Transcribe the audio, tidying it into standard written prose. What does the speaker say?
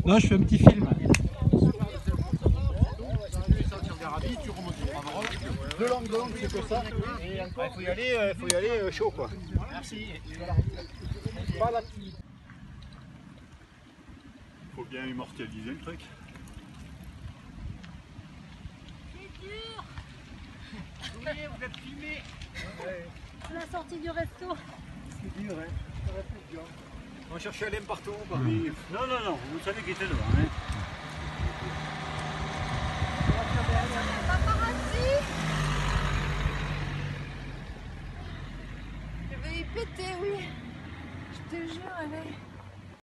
Là, je fais un petit film. Deux langues, c'est que ça. Il faut y aller chaud quoi. Merci. Faut bien immortaliser le truc. C'est dur. Oui, vous êtes filmé. La sortie du resto. C'est dur, hein. Ça reste dur. On va chercher Alain partout. Oui. Non, non, non, vous savez qu'il était devant. Hein. Paparazzi. Je vais y péter, oui. Je te jure, allez.